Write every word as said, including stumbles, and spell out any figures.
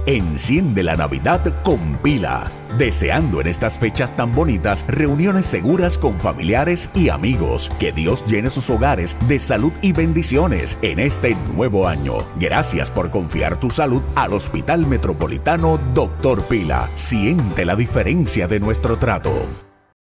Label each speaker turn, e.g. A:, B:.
A: Enciende la Navidad con Pila. Deseando en estas fechas tan bonitas reuniones seguras con familiares y amigos. Que Dios llene sus hogares de salud y bendiciones en este nuevo año. Gracias por confiar tu salud al Hospital Metropolitano Doctor Pila. Siente la diferencia de nuestro trato.